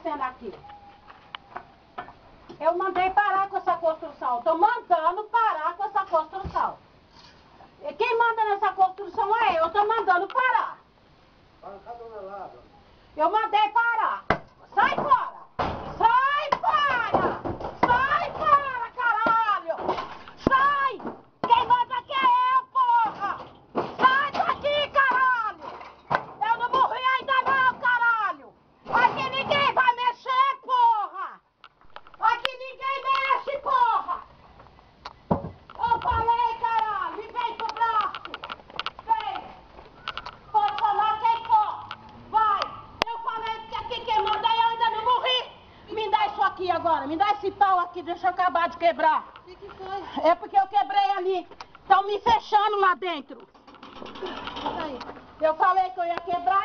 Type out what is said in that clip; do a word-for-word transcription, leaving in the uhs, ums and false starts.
acontecendo aqui? Eu mandei parar com essa construção. Estou mandando parar com essa construção. E quem manda nessa construção é eu. Estou mandando parar. Eu mandei parar. Sai fora! Sai fora! Sai fora, caralho! Sai! Quem manda aqui é eu, porra! Sai daqui, caralho! Eu não morri ainda não, caralho! Aqui ninguém vai mexer, porra! Aqui ninguém mexe, porra! Eu falei, caralho! Me vem pro braço! Vem! Pode chamar quem for! Vai! Eu falei que aqui quem manda eu ainda não morri! Me dá isso aqui agora! Me dá esse pau aqui, deixa eu acabar de quebrar! O que, que foi? É porque eu quebrei ali! Estão me fechando lá dentro! Aí. Eu falei que eu ia quebrar!